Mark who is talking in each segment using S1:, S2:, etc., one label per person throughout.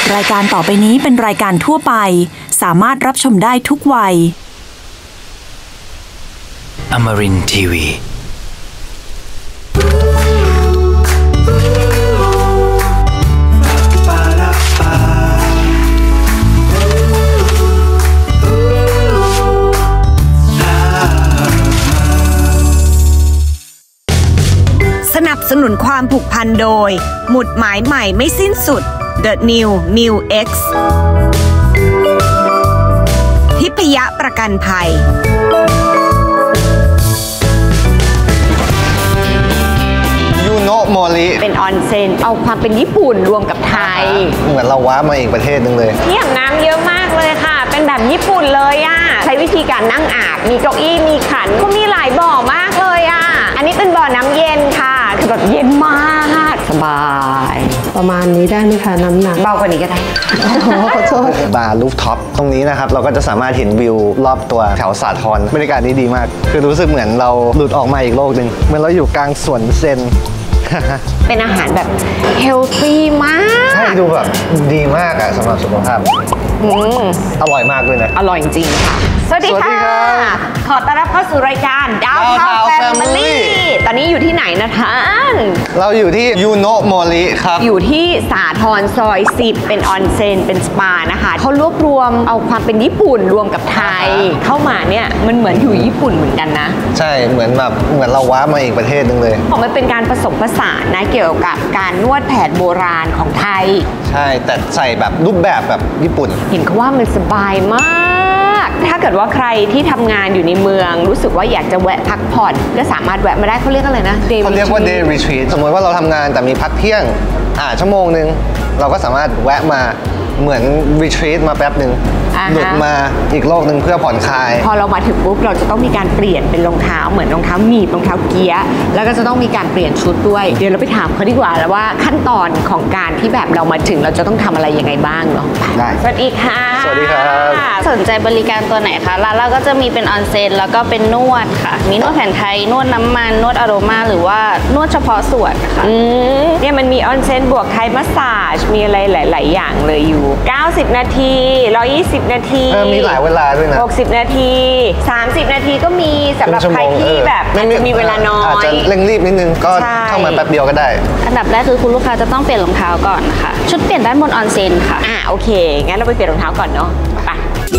S1: รายการต่อไปนี้เป็นรายการทั่วไปสามารถรับชมได้ทุกวัย
S2: Amarin Tiwi
S3: สนับสนุนความผูกพันโดยหมุดหมายใหม่ไม่สิ้นสุด The New Mu X ทิพยประกันภัย
S4: ยูโนะโมริ
S3: เป็นออนเซ็นเอาความเป็นญี่ปุ่นรวมกับไทย
S4: เหมือนเราว้ามาอีกประเทศนึงเลย
S3: ที่อาบน้ำเยอะมากเลยค่ะเป็นแบบญี่ปุ่นเลยอ่ะใช้วิธีการนั่งอาบมีเก้าอี้มีขันก็มีหลายบ่อมากเลยอ่ะอันนี้เป็นบ่อน้ำเย็นค่ะคือแบบเย็นมากสบาย
S5: ประมาณนี้ได้ไหมคะน้ำหนัก
S3: เบากว่านี้ก็ได้
S5: ขอโทษ
S4: บาร์ลูฟท็อปตรงนี้นะครับเราก็จะสามารถเห็นวิวรอบตัวแถวสาทรบรรยากาศนี้ดีมากคือรู้สึกเหมือนเราหลุดออกมาอีกโลกหนึ่งเหมือนเราอยู่กลางสวนเซน
S3: เป็นอาหารแบบเฮลตี้มาก
S4: ใช่ดูแบบดีมากอะสำหรับสุขภาพอร่อยมากด้วยนะ
S3: อร่อยจริงค่ะสวัสดีค่ะขอต้อนรับเข้าสู่รายการดาวเทาแฟมิลี่ตอนนี้อยู่ที่ไหนนะท่าน
S4: เราอยู่ที่ยูโนะโมริครับ
S3: อยู่ที่สาทรซอย10เป็นออนเซ็นเป็นสปานะคะเขารวบรวมเอาความเป็นญี่ปุ่นรวมกับไทยเข้ามาเนี่ยมันเหมือนอยู่ญี่ปุ่นเหมือนกันนะ
S4: ใช่เหมือนเราว้ามาอีกประเทศนึงเลย
S3: มันเป็นการผสมผสานนะเกี่ยวกับการนวดแผนโบราณของไทย
S4: ใช่แต่ใส่แบบรูปแบบแบบญี่ปุ่น
S3: เห็นเขาว่ามันสบายมากถ้าเกิดว่าใครที่ทำงานอยู่ในเมืองรู้สึกว่าอยากจะแวะพักผ่อนก็สามารถแวะมาได้เขาเรียกอะไรนะ
S4: เขาเรียกว่า day retreat สมมติว่าเราทำงานแต่มีพักเที่ยงชั่วโมงนึงเราก็สามารถแวะมาเหมือน retreat มาแป๊บหนึ่งหลุดมาอีกโลกหนึ่งเพื่อผ่อนคลาย
S3: พอเรามาถึงปุ๊บเราจะต้องมีการเปลี่ยนเป็นรองเท้าเหมือนรองเท้าหนีบรองเท้าเกียร์แล้วก็จะต้องมีการเปลี่ยนชุดด้วยเดี๋ยวเราไปถามเขาดีกว่าแล้วว่าขั้นตอนของการที่แบบเรามาถึงเราจะต้องทำอะไรยังไงบ้างเนาะ
S4: ได้
S3: สวัสดีค่ะ
S4: สวัสดีครับ
S5: สนใจบริการตัวไหนคะร้านเราก็จะมีเป็นออนเซ็นแล้วก็เป็นนวดค่ะมีนวดแผนไทยนวดน้ำมันนวดอโรมาหรือว่านวดเฉพาะส่วนค่ะ
S3: เนี่ยมันมีออนเซ็นบวกไทยมัสซาจมีอะไรหลายๆอย่างเลยอยู่90นาที120นาที
S4: มีหลายเวลาด้วยนะ
S3: 60นาที30นาทีก็มีสำหรับใครที่แบบมีเวลาน้อย
S4: อาจจะเร่งรีบนิดนึงก็เข้ามาแป๊บเดียวก็ได้
S5: อันดับแรกคือคุณลูกค้าจะต้องเปลี่ยนรองเท้าก่อนค่ะชุดเปลี่ยนด้านบนออนเซ็นค่ะ
S3: โอเคงั้นเราไปเปลี่ยนรองเท้าก่อนเนาะไป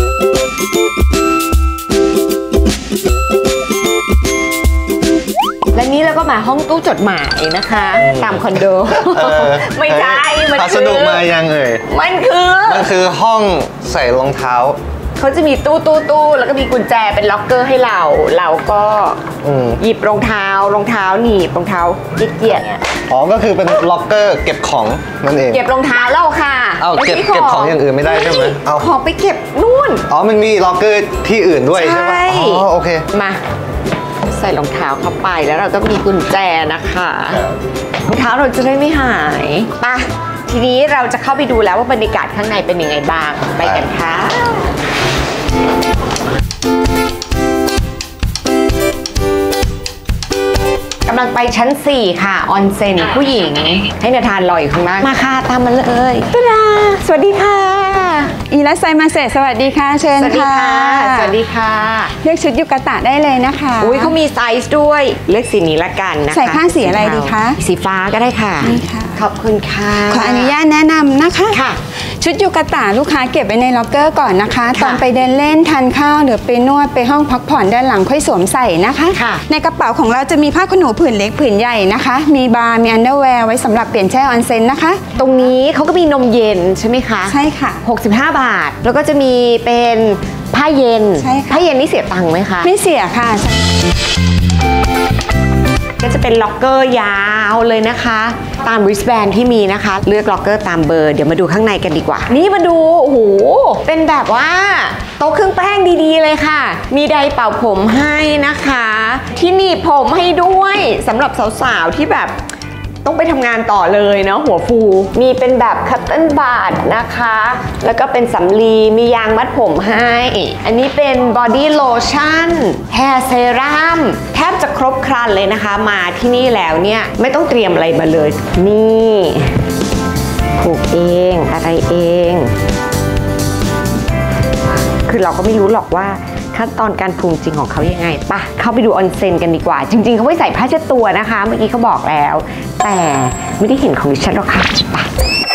S3: และนี้เราก็มาห้องตู้จดหมายนะคะตามคอนโดไม่ใช่
S4: มันคือพัสดุมายัง
S3: มัน
S4: คือห้องใส่รองเท้า
S3: เขาจะมีตู้แล้วก็มีกุญแจเป็นล็อกเกอร์ให้เราก็หยิบรองเท้าหนีบรองเท้าเกียร์
S4: ก็คือเป็นล็อกเกอร์เก็บของนั่นเอง
S3: เก็บรองเท้าเราค่ะ
S4: เก็บของอย่างอื่นไม่ได้ใช่ไหม
S3: เอาของไปเก็บนู่น
S4: มันมีล็อกเกอร์ที่อื่นด้วยใช่ไหมโอเค
S3: มาใส่รองเท้าเข้าไปแล้วเราต้องมีกุญแจนะคะรองเท้าเราจะได้ไม่หายไปทีนี้เราจะเข้าไปดูแล้วว่าบรรยากาศข้างในเป็นยังไงบ้างไปกันค่ะกำลังไปชั้น4ค่ะออนเซ็นผู้หญิงให้นาธานรออยู่ข้างล่างมาค่ะตามมาเลยสวัสดีค่ะ
S6: อิรัสไซมาเซสวัสดีค่ะเชิญค่ะ
S3: สวัสดีค่ะ
S6: เลือกชุดยูกาตะได้เลยนะคะ
S3: เขามีไซส์ด้วยเลือกสีนี้ละกันนะคะ
S6: ใส่ข้างสีอะไรดีคะ
S3: สีฟ้าก็ได้ค่ะขอบคุณค่ะ
S6: ขออนุญาตแนะนำนะคะชุดยูกาตะลูกค้าเก็บไว้ในล็อกเกอร์ก่อนนะคะตอนไปเดินเล่นทานข้าวหรือไปนวดไปห้องพักผ่อนด้านหลังค่อยสวมใส่นะคะในกระเป๋าของเราจะมีผ้าขนหนูผืนเล็กผืนใหญ่นะคะมีบาร์มีอันเดอร์แวร์ไว้สำหรับเปลี่ยนแช่ออนเซ็นนะคะ
S3: ตรงนี้เขาก็มีนมเย็นใช่ไหมคะ
S6: ใช่ค่ะ
S3: 65 บาทแล้วก็จะมีเป็นผ้าเย็นผ้าเย็นนี่เสียตังค์ไหมคะ
S6: ไม่เสียค่ะ
S3: ก็จะเป็นล็อกเกอร์ยาวเลยนะคะตามริสแบนที่มีนะคะเลือกล็อกเกอร์ตามเบอร์เดี๋ยวมาดูข้างในกันดีกว่านี่มาดูโอ้โหเป็นแบบว่าโต๊ะเครื่องแป้งดีๆเลยค่ะมีไดร์เป่าผมให้นะคะที่หนีบผมให้ด้วยสำหรับสาวๆที่แบบต้องไปทำงานต่อเลยเนาะหัวฟูมีเป็นแบบคัตเติ้ลบาร์นะคะแล้วก็เป็นสำลีมียางมัดผมให้อันนี้เป็นบอดี้โลชั่นแฮร์เซรั่มแทบจะครบครันเลยนะคะมาที่นี่แล้วเนี่ยไม่ต้องเตรียมอะไรมาเลยนี่ผูกเองอะไรเองคือเราก็ไม่รู้หรอกว่าขั้นตอนการปรุงจริงของเขายังไงปะเข้าไปดูออนเซ็นกันดีกว่าจริงๆเขาไม่ใส่ผ้าเช็ดตัวนะคะเมื่อกี้เขาบอกแล้วแต่ไม่ได้เห็นของดิฉันหรอกค่ะปะ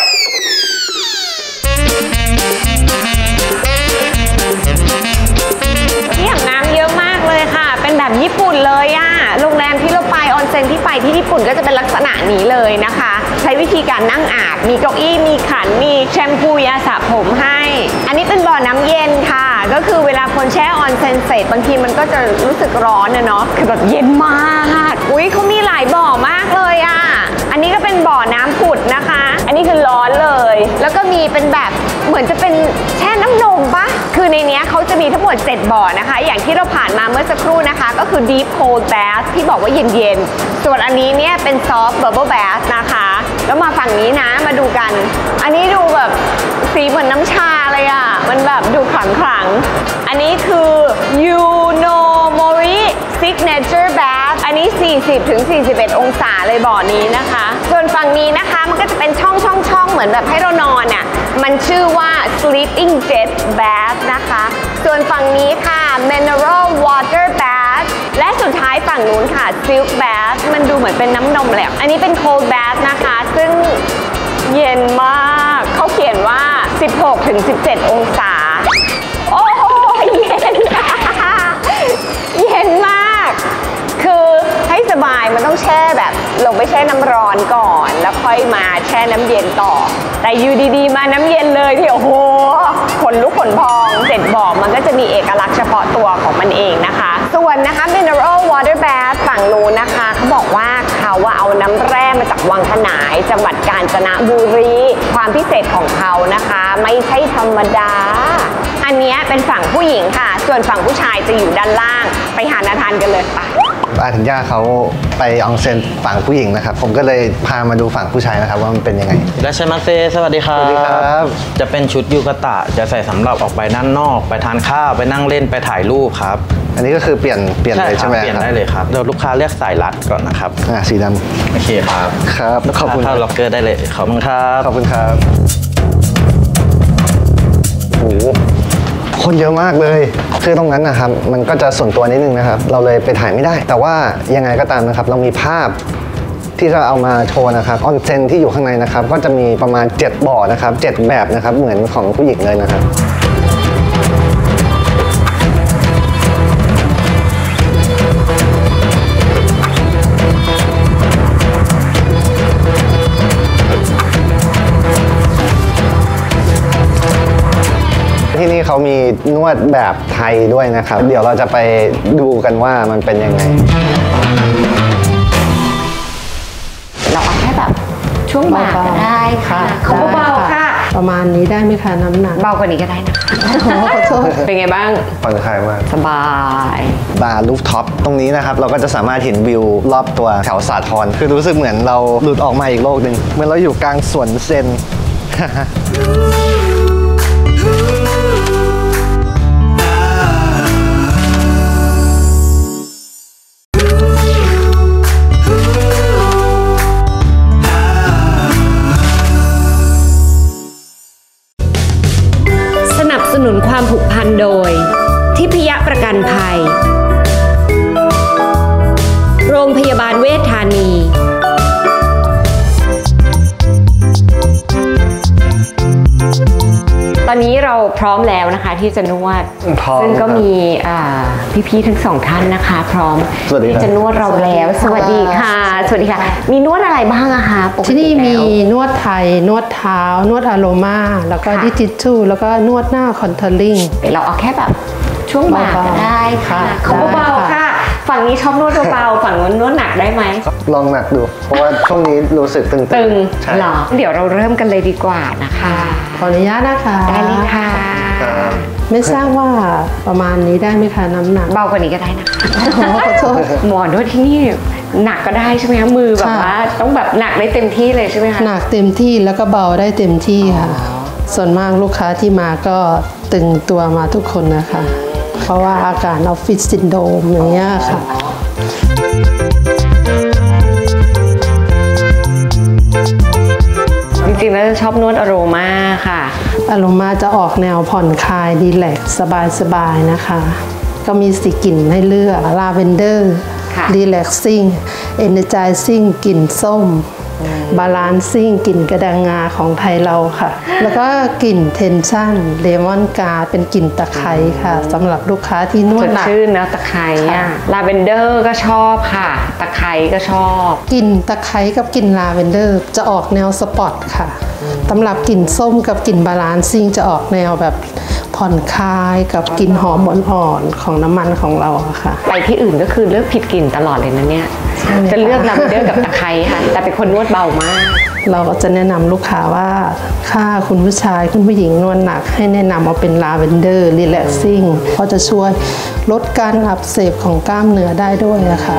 S3: ที่อาบน้ำเยอะมากเลยค่ะเป็นแบบญี่ปุ่นเลยอะโรงแรมที่เราไปออนเซ็นที่ไปที่ญี่ปุ่นก็จะเป็นลักษณะนี้เลยนะคะใช้วิธีการนั่งอาบมีเก้าอี้มีขันมีแชมพูยาสระผมให้อันนี้เป็นบ่อน้ำเย็นค่ะก็คือเวลาคนแช่ออนเซ็นเสร็จบางทีมันก็จะรู้สึกร้อนนะเนาะคือแบบเย็นมากอุ๊ยเขามีหลายบ่อมากเลยอะอันนี้ก็เป็นบ่อน้ำผุดนะคะอันนี้คือร้อนเลยแล้วก็มีเป็นแบบเหมือนจะเป็นแช่น้ำนมปะคือในนี้เขาจะมีทั้งหมด7บ่อนะคะอย่างที่เราผ่านมาเมื่อสักครู่นะคะก็คือ deep cold bath ที่บอกว่าเย็นๆส่วนอันนี้เนี่ยเป็น soft bubble bath นะคะแล้วมาฝั่งนี้นะมาดูกันอันนี้ดูแบบสีเหมือนน้ำชาเลยอ่ะมันแบบดูขลังๆอันนี้คือ Yunomori signature bath อันนี้ 40-41 องศาเลยบ่อนี้นะคะส่วนฝั่งนี้นะคะมันก็จะเป็นช่องเหมือนแบบให้เรานอนอ่ะมันชื่อว่า sleeping jet bath นะคะส่วนฝั่งนี้ค่ะ mineral water bath และสุดท้ายฝั่งนู้นค่ะ silk bath มันดูเหมือนเป็นน้ำนมแหละอันนี้เป็น cold bath นะคะซึ่งเย็นมากเขาเขียนว่า 16-17 องศาโอ้โหเย็นเย็นมากคือให้สบายมันต้องแช่แบบลงไปแช่น้ำร้อนก่อนแล้วค่อยมาแช่น้ำเย็นต่อแต่อยู่ดีๆมาน้ำเย็นเลยที่โอ้โหขนลุกขนพอง7บ่อมันก็จะมีเอกลักษณ์เฉพาะตัวของมันเองนะคะส่วนนะคะ mineral water bath ฝั่งนู้นนะคะเขาบอกว่าเขาเอาน้ำแร่มาจากวังขนายจังหวัดกาญจนบุรีความพิเศษของเขานะคะไม่ใช่ธรรมดาอันนี้เป็นฝั่งผู้หญิงค่ะส่วนฝั่งผู้ชายจะอยู่ด้านล่างไปหานาธานกันเลยไป
S4: อาธัญญาเขาไปออนเซ็นฝั่งผู้หญิงนะครับผมก็เลยพามาดูฝั่งผู้ชายนะครับว่ามันเป็นยังไง
S2: ราชมาเซสวัสดีครับ
S4: สวัสดีครับ
S2: จะเป็นชุดยูกะตะจะใส่สำหรับออกไปด้านนอกไปทานข้าวไปนั่งเล่นไปถ่ายรูปครับ
S4: อันนี้ก็คือเปลี่ยนเลยใช่ไหม
S2: เปลี่ยนได้เลยครับเดี๋ยวลูกค้าเลือกสายรัดก่อนนะครับ
S4: สีดำ
S2: โอเคครับ
S4: ครับขอบคุณ
S2: เข้าล็อกเกอร์ได้เลยขอบคุณครับ
S4: ขอบคุณครับโอ้โหคนเยอะมากเลยคือตรงนั้นนะครับมันก็จะส่วนตัวนิดนึงนะครับเราเลยไปถ่ายไม่ได้แต่ว่ายังไงก็ตามนะครับเรามีภาพที่จะเอามาโชว์นะครับออนเซ็นที่อยู่ข้างในนะครับก็จะมีประมาณ7บ่อนะครับ7แบบนะครับเหมือนของผู้หญิงเลยนะครับที่นี่เขามีนวดแบบไทยด้วยนะครับเดี๋ยวเราจะไปดูกันว่ามันเป็นยังไง
S3: เราเอาแค่แบบช่วงบ่าก็ได้ค่ะเขาเบาๆค่ะ
S7: ประมาณนี้ได้ไหมคะน้ำหนัก
S3: เบากว่านี้ก็ได้นะเป็นไงบ้าง
S4: ผ่อนคลายมาก
S3: สบาย
S4: บาร์ลูฟท็อปตรงนี้นะครับเราก็จะสามารถเห็นวิวรอบตัวแถวสาทรคือรู้สึกเหมือนเราหลุดออกมาอีกโลกหนึ่งเหมือนเราอยู่กลางสวนเซน
S3: สนุนความผูกพันโดยทิพยประกันภัยโรงพยาบาลเวชธานีตอนนี้เราพร้อมแล้วนะคะที่จะนวดซึ่งก็มีพี่ๆทั้งสองท่านนะคะพร้อมที่จะนวดเราแล้วสวัสดีค่ะสวัสดีค่ะมีนวดอะไรบ้างอะคะ
S7: ที่นี่มีนวดไทยนวดเท้านวดอะโรมาแล้วก็ดิจิทัลแล้วก็นวดหน้าคอนเทอร์ลิง
S3: เราเอาแค่แบบช่วงบ่าได้ค่ะเขาเบาๆค่ะฝั่งนี้ชอบนวดเบาๆฝั่งนู้นนวดหนักได้ไหม
S4: ลองหนักดูเพราะว่าช่วงนี้รู้สึกตึง
S3: ๆหรอเดี๋ยวเราเริ่มกันเลยดีกว่านะคะ
S7: ขออนุญาตนะคะ
S3: ได้เลยค่ะ
S7: ไม่ทราบว่าประมาณนี้ได้ไหมคะน้ำหนัก
S3: เบากว่านี้ก็ได้นะคะหมอนวดที่นี่หนักก็ได้ใช่ไหมคะมือแบบว่าต้องแบบหนักได้เต็มที่เลยใช่ไหมคะ
S7: หนักเต็มที่แล้วก็เบาได้เต็มที่ค่ะส่วนมากลูกค้าที่มาก็ตึงตัวมาทุกคนนะคะเพราะว่าอาการออฟฟิศซินโดรมอย่างเงี้ยค่ะ
S3: จริงๆแล้วชอบนวดอโรมาค่ะ
S7: อโรมาจะออกแนวผ่อนคลายดีแลกซ์สบายๆนะคะก็มี4กลิ่นให้เลือกลาเวนเดอร์รีแลกซิ่งเอเนอร์ไจซิ่งกลิ่นส้มบาลานซิ่งกลิ่นกระดังงาของไทยเราค่ะแล้วก็กลิ่นเทนชั่นเลมอนกาเป็นกลิ่นตะไคร้ค่ะสำหรับลูกค้าที่นวดหนัก
S3: ชื่นนะตะไคร้ลาเวนเดอร์ก็ชอบค่ะตะไคร้ก็ชอบ
S7: กลิ่นตะไคร้กับกลิ่นลาเวนเดอร์จะออกแนวสปอตค่ะสำหรับกลิ่นส้มกับกลิ่นบาลานซิ่งจะออกแนวแบบผ่อนคลายกับกลิ่นหอมอ่อนๆของน้ำมันของเราค่ะ
S3: ไปที่อื่นก็คือเลือกผิดกลิ่นตลอดเลยนะเนี่ยจะเลือกลาเวนเดอร์กับตะไคร้ค่ะแต่เป็นคนนวดเบามาก
S7: เราก็จะแนะนำลูกค้าว่าถ้าคุณผู้ชายคุณผู้หญิงนวดหนักให้แนะนำเอาเป็นลาเวนเดอร์รีแลกซิ่งเพราะจะช่วยลดการอักเสบของกล้ามเนื้อได้ด้วยนะคะ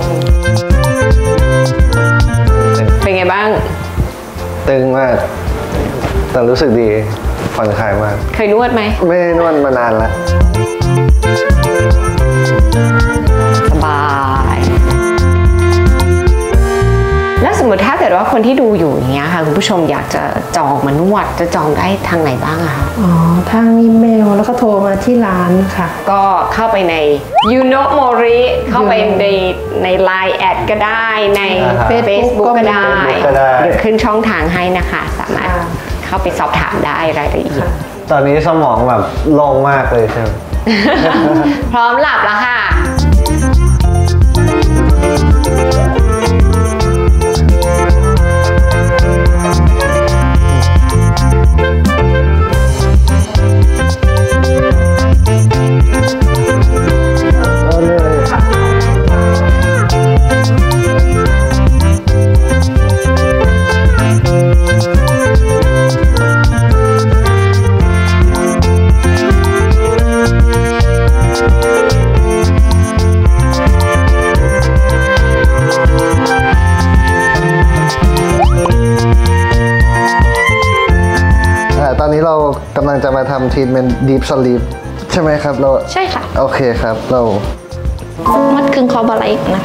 S3: เป็นไงบ้าง
S4: ตึงมากแต่รู้สึกดีผ่อนคลายมาก
S3: เคยนวดไหม
S4: ไม่นวดมานานแล้ว
S3: สบายแล้วสมมติถ้าเกิดว่าคนที่ดูอยู่อย่างเงี้ยค่ะคุณผู้ชมอยากจะจองมานวดจะจองได้ทางไหนบ้างอะคะ
S7: ทางอีเมลแล้วก็โทรมาที่ร้านค่ะ
S3: ก็เข้าไปใน Yunomori เข้าไปใน Line แอดก็ได้ใน Facebook ก็ได้เดี๋ยวขึ้นช่องทางให้นะคะสามารถเข้าไปสอบถามได้รายละเอียด
S4: ตอนนี้สมองแบบโล่งมากเลยใช่ไหม
S3: พร้อมหลับแล้วค่ะ
S4: ตอนนี้เรากำลังจะมาทำทรีทเมนต์ Deep Sleep ใช่ไหมครับเรา
S5: ใช่ค่ะ
S4: โอเคครับเรา
S5: มัดกึ่งคอบาไลฟ์นะคะ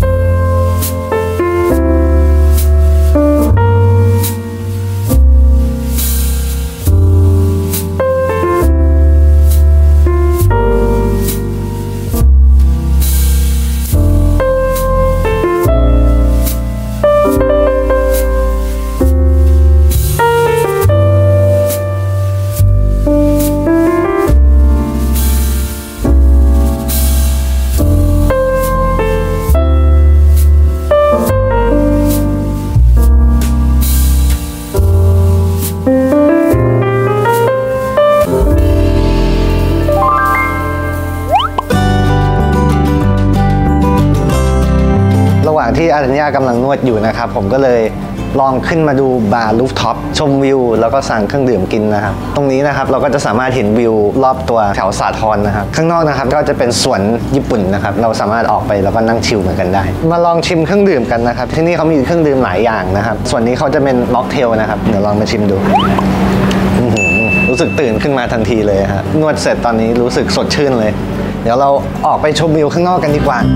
S4: ที่อารัญญากำลังนวดอยู่นะครับผมก็เลยลองขึ้นมาดูบาร์ลูฟท็อปชมวิวแล้วก็สั่งเครื่องดื่มกินนะครับตรงนี้นะครับเราก็จะสามารถเห็นวิวรอบตัวแถวสาทรนะครับข้างนอกนะครับก็จะเป็นสวนญี่ปุ่นนะครับเราสามารถออกไปแล้วก็นั่งชิลเหมือนกันได้มาลองชิมเครื่องดื่มกันนะครับที่นี่เขามีเครื่องดื่มหลายอย่างนะครับส่วนนี้เขาจะเป็นม็อกเทลนะครับเดี๋ยวลองมาชิมดูรู้สึกตื่นขึ้นมาทันทีเลยฮะนวดเสร็จตอนนี้รู้สึกสดชื่นเลยเดี๋ยวเราออกไปชมวิวข้างนอกกันดีกว่า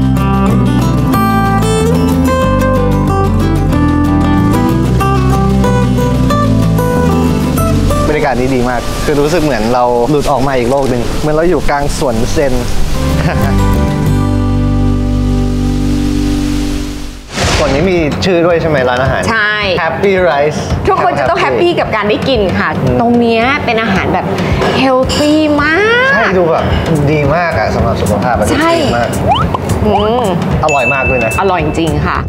S4: บรรยากาศนี้ดีมากคือรู้สึกเหมือนเราหลุดออกมาอีกโลกหนึ่งเหมือนเราอยู่กลางสวนเซน ส่วนนี้มีชื่อด้วยใช่ไหมร้านอาหาร
S3: ใช่
S4: Happy Rice
S3: ทุกคนจะต้องแฮปปี้กับการได้กินค่ะตรงนี้เป็นอาหารแบบเฮลตี้มาก
S4: ใช่ดูแบบดีมากอะสำหรับสุขภาพแบบดีมากอร่อยมากด้วยนะ
S3: อร่อยจริงๆค่ะ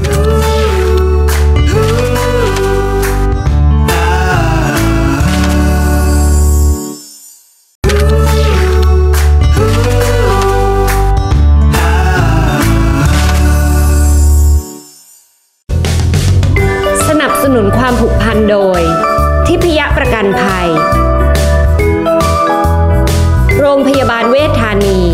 S3: สนุนความผูกพันโดยทิพยประกันภัยโรงพยาบาลเวชธานี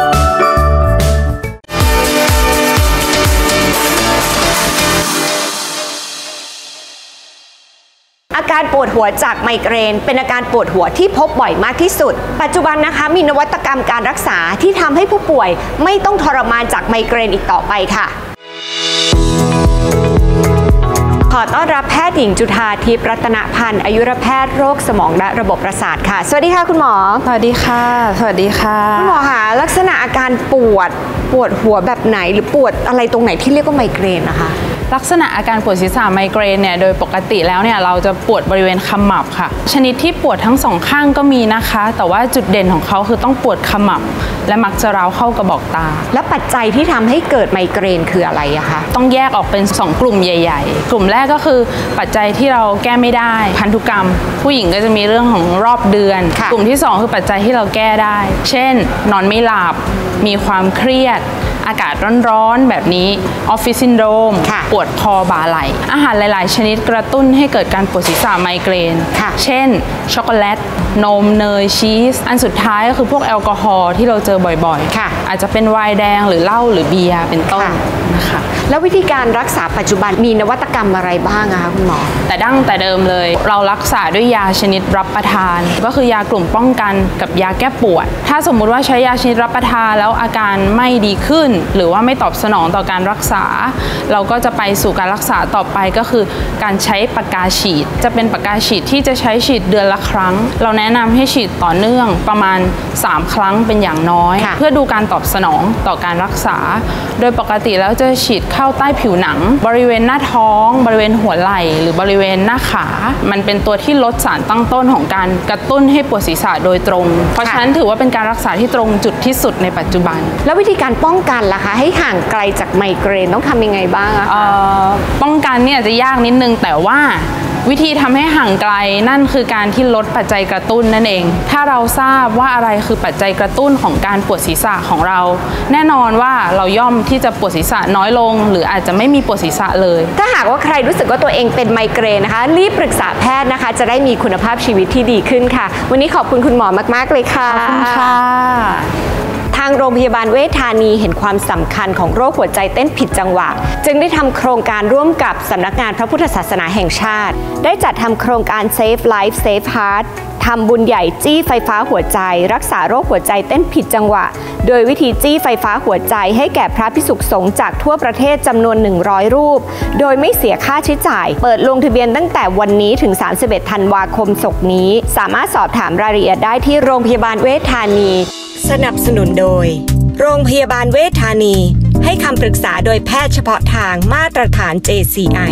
S3: อาการปวดหัวจากไมเกรนเป็นอาการปวดหัวที่พบบ่อยมากที่สุดปัจจุบันนะคะมีนวัตกรรมการรักษาที่ทำให้ผู้ป่วยไม่ต้องทรมานจากไมเกรนอีกต่อไปค่ะขอต้อนรับแพทย์หญิงจุฑาทิพย์รัตนพันธ์อายุรแพทย์โรคสมองและระบบประสาทค่ะสวัสดีค่ะคุณหมอ
S8: สวัสดีค่ะสวัสดีค่ะ
S3: คุณหมอคะลักษณะอาการปวดหัวแบบไหนหรือปวดอะไรตรงไหนที่เรียกว่าไมเกรนนะคะ
S8: ลักษณะอาการปวดศีรษะไมเกรนเนี่ยโดยปกติแล้วเนี่ยเราจะปวดบริเวณขมับค่ะชนิดที่ปวดทั้งสองข้างก็มีนะคะแต่ว่าจุดเด่นของเขาคือต้องปวดขมับและมักจะร้าวเข้ากระบอกตา
S3: และปัจจัยที่ทำให้เกิดไมเกรนคืออะไรอะคะ
S8: ต้องแยกออกเป็น2กลุ่มใหญ่ๆกลุ่มแรกก็คือปัจจัยที่เราแก้ไม่ได้พันธุกรรมผู้หญิงก็จะมีเรื่องของรอบเดือนกลุ่มที่2คือปัจจัยที่เราแก้ได้เช่นนอนไม่หลับมีความเครียดอากาศร้อนๆแบบนี้ออฟฟิศซินโดรมปวดคอบ่าไหล่อาหารหลายๆชนิดกระตุ้นให้เกิดการปวดศีรษะไมเกรนเช่นช็อกโกแลตนมเนยชีสอันสุดท้ายก็คือพวกแอลกอฮอล์ที่เราเจอบ่อยๆอาจจะเป็นไวน์แดงหรือเหล้าหรือเบียร์เป็นต้นนะคะ
S3: แล้ววิธีการรักษาปัจจุบันมีนวัตกรรมอะไรบ้างคะคุณหมอ
S8: แต่ดั้งแต่เดิมเลยเรารักษาด้วยยาชนิดรับประทานก็คือยากลุ่มป้องกันกับยาแก้ปวดถ้าสมมุติว่าใช้ยาชนิดรับประทานแล้วอาการไม่ดีขึ้นหรือว่าไม่ตอบสนองต่อการรักษาเราก็จะไปสู่การรักษาต่อไปก็คือการใช้ปากกาฉีดจะเป็นปากกาฉีดที่จะใช้ฉีดเดือนละครั้งเราแนะนำให้ฉีดต่อเนื่องประมาณ3ครั้งเป็นอย่างน้อยเพื่อดูการตอบสนองต่อการรักษาโดยปกติแล้วจะฉีดเข้าใต้ผิวหนังบริเวณหน้าท้องบริเวณหัวไหล่หรือบริเวณหน้าขามันเป็นตัวที่ลดสารตั้งต้นของการกระตุ้นให้ปวดศีรษะโดยตรงเพราะฉะนั้นถือว่าเป็นการรักษาที่ตรงจุดที่สุดในปัจจุบัน
S3: แล้ววิธีการป้องกันล่ะคะให้ห่างไกลจากไมเกรนต้องทำยังไงบ้างอะ
S8: ป้องกันเนี่ยจะยากนิดนึงแต่ว่าวิธีทำให้ห่างไกลนั่นคือการที่ลดปัจจัยกระตุ้นนั่นเองถ้าเราทราบว่าอะไรคือปัจจัยกระตุ้นของการปวดศีรษะของเราแน่นอนว่าเราย่อมที่จะปวดศีรษะน้อยลงหรืออาจจะไม่มีปวดศีรษะเลย
S3: ถ้าหากว่าใครรู้สึกว่าตัวเองเป็นไมเกรนนะคะรีบปรึกษาแพทย์นะคะจะได้มีคุณภาพชีวิตที่ดีขึ้นค่ะวันนี้ขอบคุณคุณหมอมากๆเลยค่ะ
S8: ขอบคุณค่ะ
S3: ทางโรงพยาบาลเวชธานีเห็นความสำคัญของโรคหัวใจเต้นผิดจังหวะจึงได้ทำโครงการร่วมกับสำนักงานพระพุทธศาสนาแห่งชาติได้จัดทำโครงการ Save Life Save Heart ทำบุญใหญ่จี้ไฟฟ้าหัวใจรักษาโรคหัวใจเต้นผิดจังหวะโดยวิธีจี้ไฟฟ้าหัวใจให้แก่พระภิกษุสงฆ์จากทั่วประเทศจำนวน100รูปโดยไม่เสียค่าใช้จ่ายเปิดลงทะเบียนตั้งแต่วันนี้ถึง31ธันวาคมศกนี้สามารถสอบถามรายละเอียดได้ที่โรงพยาบาลเวชธานีสนับสนุนโดยโรงพยาบาลเวชธานีให้คำปรึกษาโดยแพทย์เฉพาะทางมาตรฐาน JCI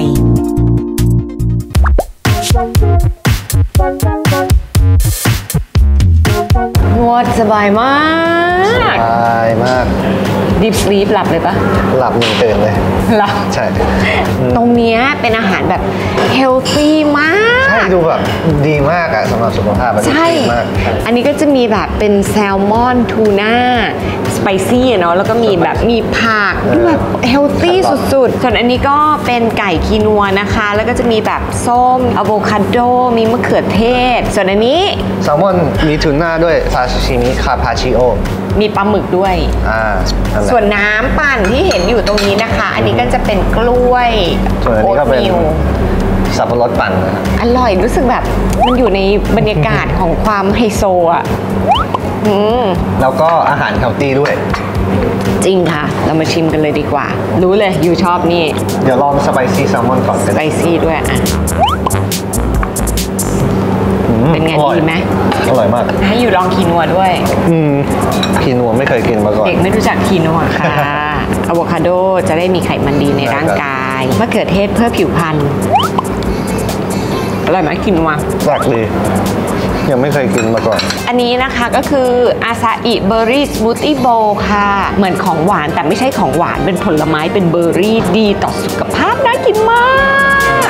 S3: นวดสบายมาก
S4: สบายมาก
S3: ดิฟสลีปหลับเลยปะ
S4: หลับ1ตื่นเลย
S3: หลับ
S4: ใช่
S3: ตรงนี้เป็นอาหารแบบเฮลตี้มาก
S4: ใช่ดูแบบดีมากอะสำหรับสุขภาพ
S3: ใช่อันนี้ก็จะมีแบบเป็นแซลมอนทูน่าสไปซี่เนาะแล้วก็มีแบบมีผักแบบเฮลตี้สุดๆส่วนอันนี้ก็เป็นไก่คีนัวนะคะแล้วก็จะมีแบบส้มอะโวคาโดมีมะเขือเทศส่วนอันนี้
S4: แซลมอนมีทูน่าด้วยซาชิมิคาปาชิโอ
S3: มีปลาหมึกด้วยส่วนน้ำปั่นที่เห็นอยู่ตรงนี้นะคะอันนี้ก็จะเป็นกล้วย
S4: ส่วนอันนี้ก็เป็นสับปะรดปั่น
S3: อร่อยรู้สึกแบบมันอยู่ในบรรยากาศของความไฮโซอ่ะ
S4: แล้วก็อาหารเฮลตี้ด้วย
S3: จริงค่ะเรามาชิมกันเลยดีกว่ารู้เลยยูชอบนี่
S4: เดี๋ยวลองสไปซี่แซลมอนก่อน
S3: สไปซี่ด้วยอ่ะเป็นไงดีไหม
S4: อร่อยมาก
S3: ให้อยู่ลองคีนัวด้วย
S4: คีนัวไม่เคยกินมาก่อน
S3: เด็กไม่รู้จักคีนัวค่ะอะโวคาโดจะได้มีไขมันดีในร่างกายมะเขือเทศเพื่อผิวพรรณอร่อยไหมคีนัว
S4: แปลกดียังไม่เคยกินมาก่อน
S3: อันนี้นะคะก็คืออาซาอิเบอร์รี่สมูทตี้โบว์ค่ะเหมือนของหวานแต่ไม่ใช่ของหวานเป็นผลไม้เป็นเบอร์รี่ดีต่อสุขภาพน่ากินมาก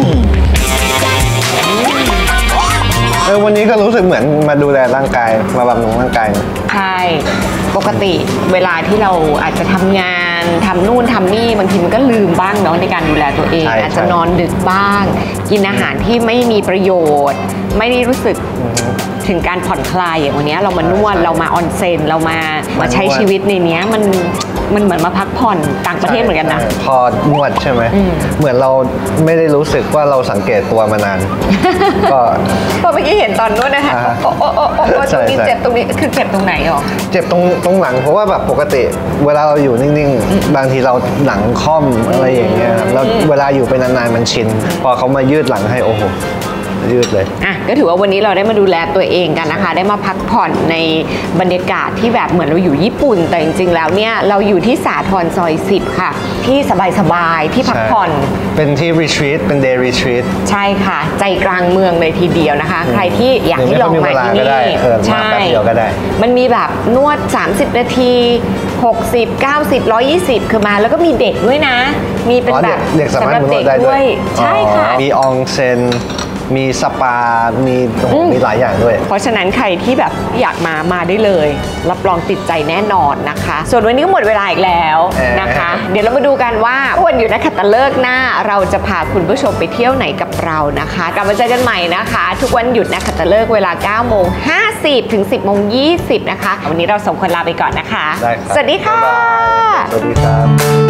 S4: วันนี้ก็รู้สึกเหมือนมาดูแลร่างกายมาบำรุงร่างกาย
S3: ใช่ปกติเวลาที่เราอาจจะทำงานทำนู่นทำนี่บางทีมันก็ลืมบ้างเนาะในการดูแลตัวเองอาจจะนอนดึกบ้างกินอาหารที่ไม่มีประโยชน์ไม่ได้รู้สึกถึงการผ่อนคลายอย่างวันนี้เรามานวดเรามาออนเซ็นเรามาใช้ชีวิตในนี้มันเหมือนมาพักผ่อนต่างประเทศเหมือนกันนะ
S4: พอนวดใช่ไหมเหมือนเราไม่ได้รู้สึกว่าเราสังเกตตัวมานานก็
S3: เมื่อกี้เห็นตอนนวดนะคะโอ้ตรงนี้เจ็บตรงนี้คือเจ็บตรงไหนหรอ
S4: เจ็บตรงหลังเพราะว่าแบบปกติเวลาเราอยู่นิ่งๆบางทีเราหลังค่อมอะไรอย่างเงี้ยแล้วเวลาอยู่ไปนานๆมันชินพอเขามายืดหลังให้โอ้โหยืดเลย
S3: ก็ถือว่าวันนี้เราได้มาดูแลตัวเองกันนะคะได้มาพักผ่อนในบรรยากาศที่แบบเหมือนเราอยู่ญี่ปุ่นแต่จริงๆแล้วเนี่ยเราอยู่ที่สาทรซอย10ค่ะที่สบายๆที่พักผ่อน
S4: เป็นที่รีทรีตเป็นเดย์รีทรีต
S3: ใช่ค่ะใจกลางเมืองเลยทีเดียวนะคะใครที่อยากให้ลองมาที่นี่
S4: ใช่
S3: มันมีแบบนวด30นาที60 90 120คือมาแล้วก็มีเด็กด้วยนะมีเป็นแบบ
S4: สำหรับเด็ก
S3: ด้วยใช่ค่ะ
S4: มีอองเซ็นมีสปามีหลายอย่างด้วย
S3: เพราะฉะนั้นใครที่แบบอยากมาได้เลยรับรองติดใจแน่นอนนะคะส่วนวันนี้ก็หมดเวลาอีกแล้วนะคะเดี๋ยวเรามาดูกันว่าวันหยุดนักขัตฤกษ์หน้าเราจะพาคุณผู้ชมไปเที่ยวไหนกับเรานะคะกลับมาเจอกันใหม่นะคะทุกวันหยุดนักขัตฤกษ์เวลา 9:50 ถึง 10:20 นะคะวันนี้เรา2คนลาไปก่อนนะคะสวัสดีค่ะ
S4: สวัสดีครับ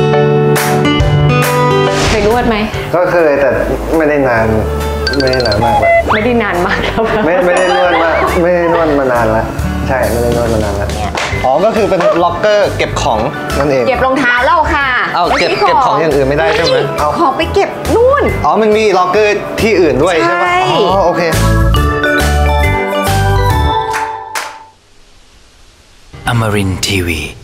S3: เคยนวดไหม
S4: ก็เคยแต่ไม่ได้นานมากเลย
S3: ไม่ได้นานมากครับ
S4: ไม่ได้นวดมานานแล้วใช่ไม่ได้นวดมานานแล้วอ๋อก็คือเป็นล็อกเกอร์เก็บของนั่นเอง
S3: เก็บรองเท้าเราค่ะ
S4: เอาเก็บของอย่างอื่นไม่ได้ใช่ไหม
S3: เอาของไปเก็บนู่น
S4: อ๋อมันมีล็อกเกอร์ที่อื่นด้วยใช่ไหมอ๋อโอเค
S9: Amarin Tiwi